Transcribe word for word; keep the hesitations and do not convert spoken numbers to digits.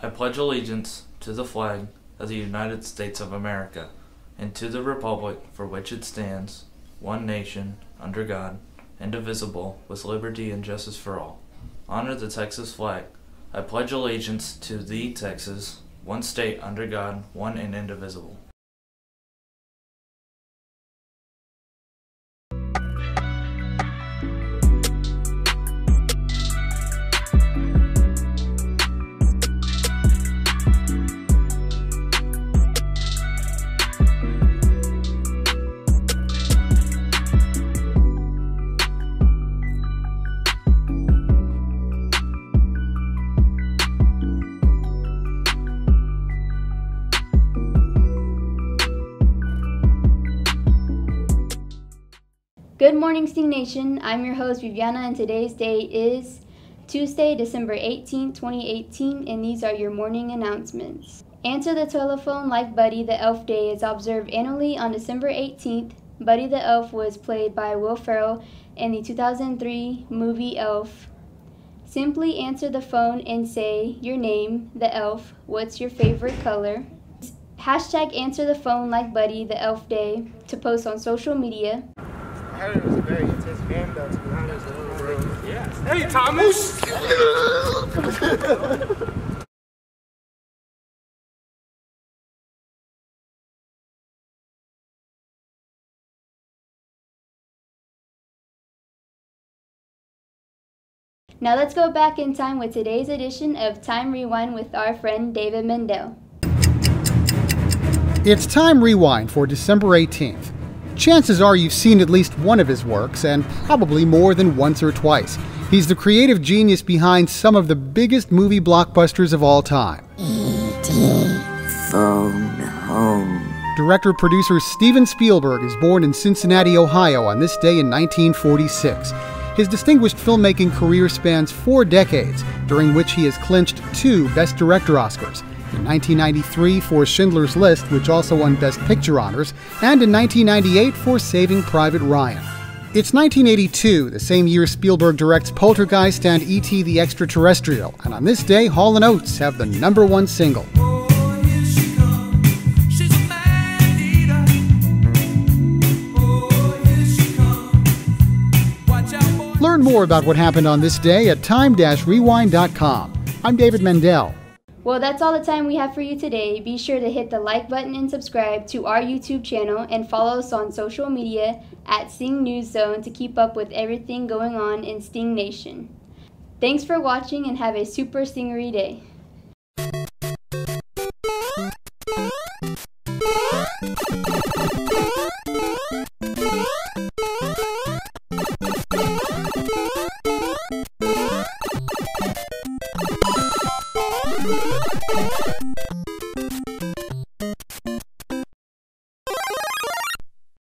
I pledge allegiance to the flag of the United States of America and to the republic for which it stands, one nation, under God, indivisible, with liberty and justice for all. Honor the Texas flag. I pledge allegiance to thee, Texas, one state under God, one and indivisible. Good morning, Sting Nation. I'm your host, Viviana, and today's date is Tuesday, December eighteenth, twenty eighteen, and these are your morning announcements. Answer the telephone like Buddy the Elf Day is observed annually on December eighteenth. Buddy the Elf was played by Will Ferrell in the two thousand three movie Elf. Simply answer the phone and say your name, the elf, what's your favorite color. Hashtag answer the phone like Buddy the Elf Day to post on social media. I heard it was a very intense game, though, to be honest. Yes. Hey, Thomas! Now let's go back in time with today's edition of Time Rewind with our friend David Mendel. It's Time Rewind for December eighteenth. Chances are you've seen at least one of his works, and probably more than once or twice. He's the creative genius behind some of the biggest movie blockbusters of all time. E T Phone Home. Director-producer Steven Spielberg is born in Cincinnati, Ohio on this day in nineteen forty-six. His distinguished filmmaking career spans four decades, during which he has clinched two Best Director Oscars. In nineteen ninety-three for Schindler's List, which also won Best Picture honors, and in nineteen ninety-eight for Saving Private Ryan. It's nineteen eighty-two, the same year Spielberg directs Poltergeist and E T the Extraterrestrial, and on this day, Hall and Oates have the number one single. Learn more about what happened on this day at time dash rewind dot com. I'm David Mendel. Well, that's all the time we have for you today. Be sure to hit the like button and subscribe to our YouTube channel and follow us on social media at Sting News Zone to keep up with everything going on in Sting Nation. Thanks for watching and have a super stingery day.